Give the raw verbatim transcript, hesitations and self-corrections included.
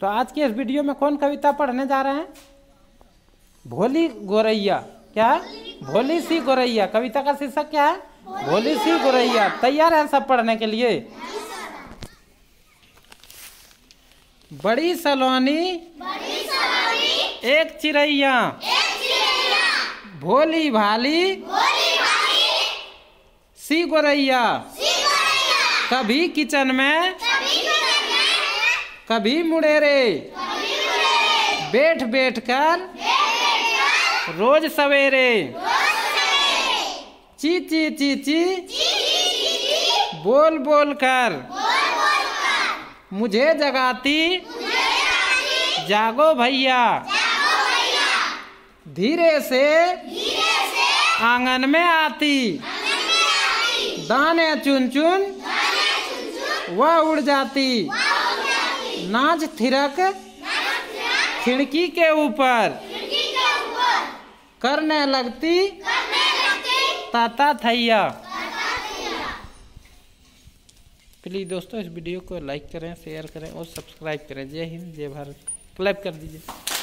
तो आज की इस वीडियो में कौन कविता पढ़ने जा रहे हैं? भोली गोरैया। क्या है? भोली सी गोरैया। कविता का शीर्षक क्या है? भोली सी गोरैया। तैयार है सब पढ़ने के लिए? बड़ी सलोनी एक चिड़ैया, भोली भाली सी गोरैया, कभी किचन में कभी मुड़ेरे, बैठ बैठ कर रोज सवेरे, ची ची ची ची बोल बोल कर मुझे जगाती जागो भैया, धीरे से आंगन में आती, दाने चुन चुन वह उड़ जाती, नाच थिरक खिड़की के ऊपर करने लगती ताता थैया। प्लीज़ दोस्तों इस वीडियो को लाइक करें, शेयर करें और सब्सक्राइब करें। जय हिंद, जय भारत। क्लैप कर दीजिए।